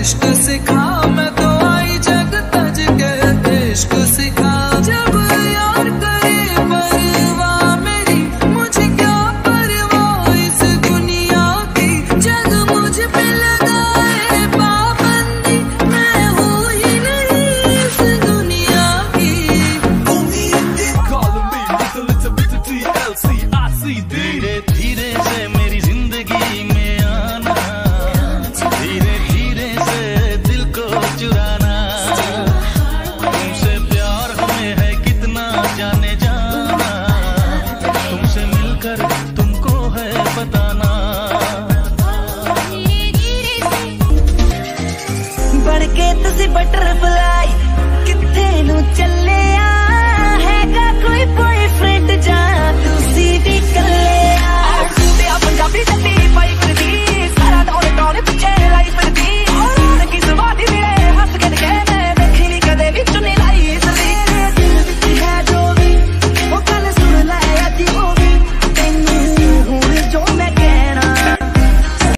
इश्क सिखा, मैं तो आई जग तज के इश्क सिखा। जब यार करे परवाह मेरी, मुझे क्या परवाह इस दुनिया की। जग मुझ पे लगाए पाबंदी, मैं हूँ ही नहीं इस दुनिया की। धीरे धीरे से मेरी जिंदगी में आना, धीरे धीरे से दिल को चुराना। तुमसे प्यार हमें है कितना जाने जाना, तुमसे मिलकर तुमको है बताना। बढ़ के तुसी बटरफ्लाई